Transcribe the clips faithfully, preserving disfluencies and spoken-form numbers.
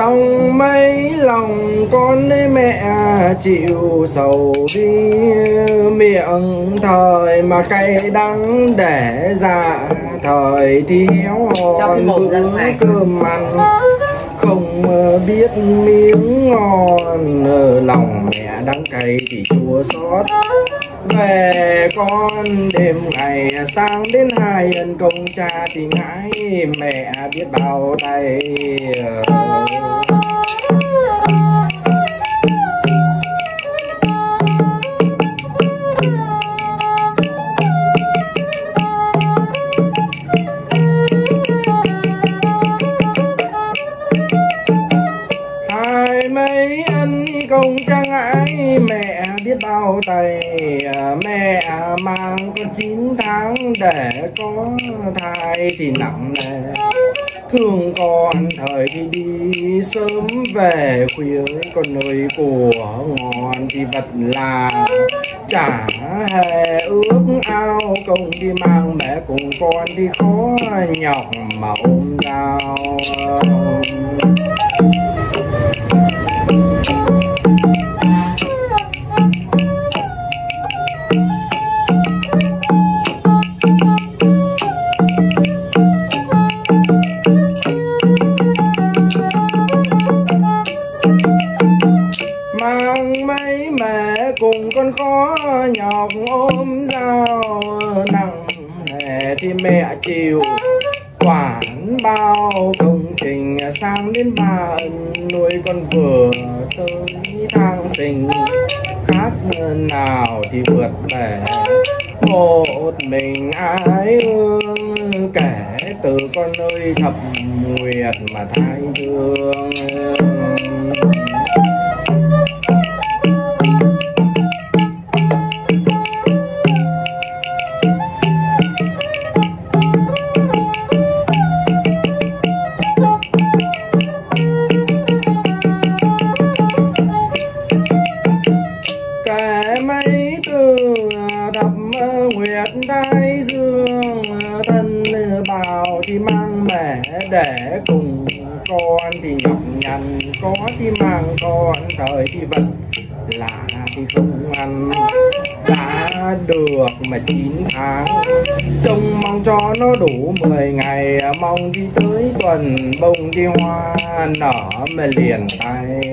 trong mấy lòng con ấy mẹ chịu sầu đi, miệng thời mà cay đắng để dạ thời thì héo hon bữa cơm ăn không biết miếng ngon, lòng mẹ đắng cay thì chua xót. Về con đêm ngày sang đến hai ân công cha thì ngãi mẹ biết bao tay. Hai mấy ân công cha ngãi mẹ biết bao tay. Mẹ mang con chín tháng để có thai thì nặng nề, thương con thời thì đi sớm về khuya, con ơi của ngon thì vật là chả hề ước ao, công đi mang mẹ cùng con thì khó nhọc mà ôm dao. Mang mấy mẹ cùng con khó nhọc ôm dao, nặng nề thì mẹ chịu quản bao công trình, sang đến ba ân nuôi con vừa tới tháng sinh, khác nào thì vượt bể một mình ai ương, kể từ con ơi thập nguyệt mà thái dương. Mấy từ thập nguyệt thái dương, thân bào thì mang mẹ để cùng con thì nhọc nhằn, có thì mang con thời thì vật lạ thì không ăn. Đã được mà chín tháng trông mong cho nó đủ mười ngày, mong đi tới tuần bông thì hoa nở mà liền tay.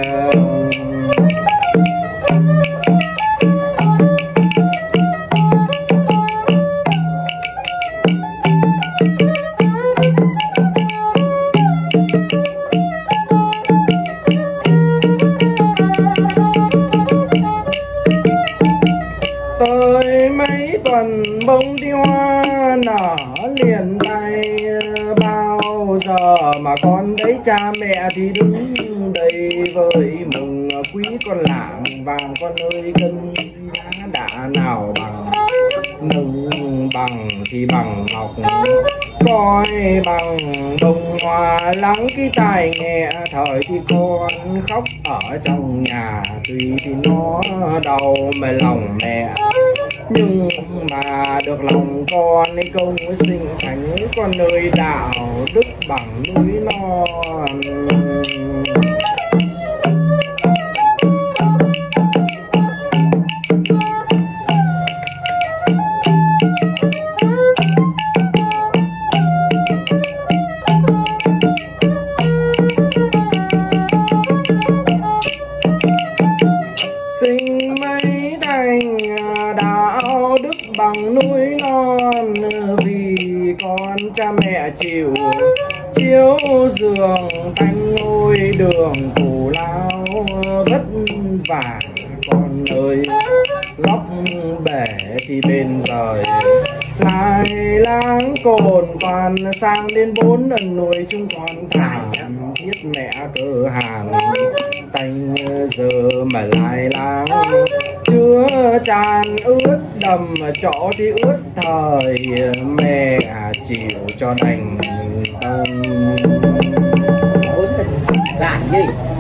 Tới mấy tuần bông thì hoa nở liền tay, bao giờ mà con thấy cha mẹ thì đứng đây với mừng, quý con lạng vàng con ơi cân giá đã nào bằng, nâng bằng thì bằng ngọc, coi bằng đồng hoa lắng cái tai nghe, thời thì con khóc ở trong nhà tuy thì nó đau mà lòng mẹ, nhưng mà được lòng con ấy công sinh thành con ơi đạo đức bằng núi non. Sinh mấy thành đạo đức bằng núi non, vì con cha mẹ chịu chiếu giường thanh ngôi đường cù lao vất vả con ơi, góc bể thì bên rời lại láng cồn toàn, sang đến bốn lần nuôi chúng con thảm thiết mẹ cơ hàng tanh giờ mà lại láng chứa tràn ướt đầm chỗ thì ướt thời, mẹ chịu cho đành tâm. Làm gì